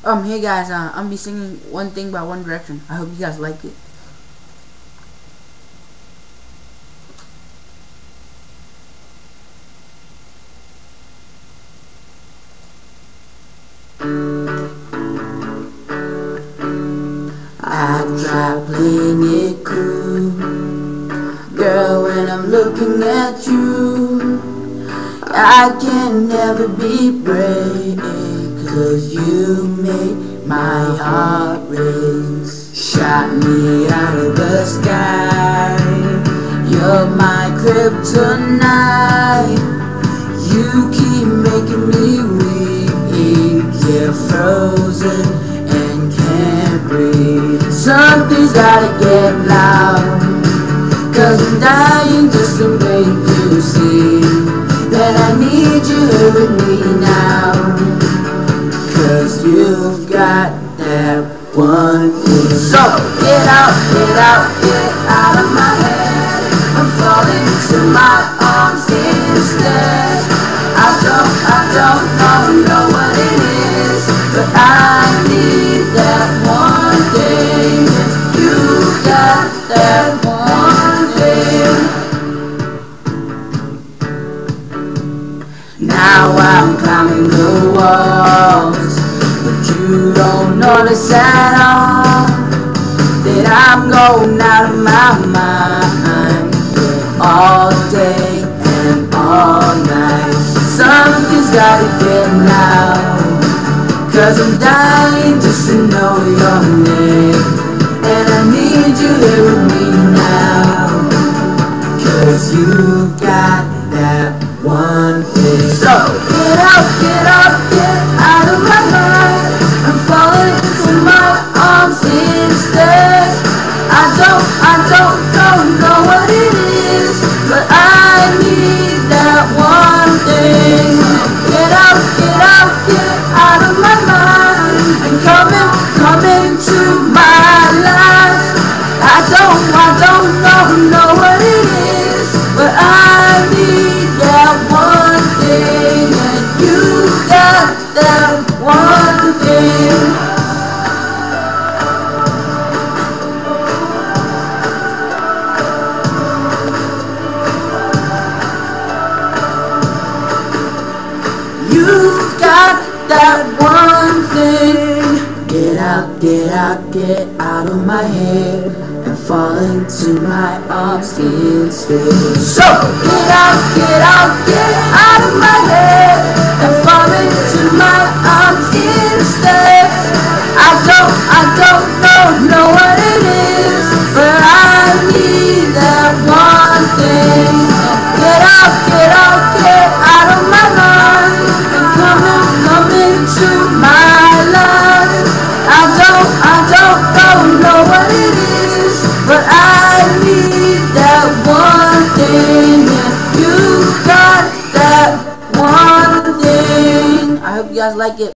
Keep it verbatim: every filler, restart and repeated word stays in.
Um, hey guys, uh, I'm be singing One Thing by One Direction. I hope you guys like it. I try playing it cool, girl, when I'm looking at you. I can never be brave, 'cause you make my heart race. Shot me out of the sky, you're my kryptonite. You keep making me weak, yeah, frozen and can't breathe. Something's gotta get loud, 'cause I'm dying just to make you see that I need you here with me now. 'Cause you've got that one thing. So get out, get out, get out of my head. I'm falling to my arms instead. I don't, I don't know, know what it is, but I need that one thing. You got that one thing. Now I'm climbing the walls, but you don't notice at all that I'm going out of my mind, yeah, all day and all night. Something's gotta get loud, 'cause I'm dying just to know your name, and I need you here with me now, 'cause you got that one thing. So get out, get out, get out of my mind. I'm falling into my arms instead. I don't, I don't know, know what it is, but I need that one thing. Get out, get out, get out of my mind, and come in, come into my life. I don't, I don't know, know what it is, but I need that one thing, and you got that one thing. You got that one thing. Get out, get out, get out of my head, and fall into my arms instead. So get out, get out, get out of my head, and fall into my arms instead. I don't, I don't know, know what it is, but I need that one thing. Get out, get out, get out of my mind, and come in, come into my life. I don't, I don't know, know what it is, but I need that one thing, and you got that one thing. I hope you guys like it.